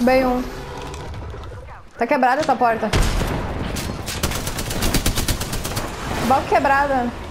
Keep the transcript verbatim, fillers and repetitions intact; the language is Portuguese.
Bem um. Tá quebrada essa porta. Balco quebrada.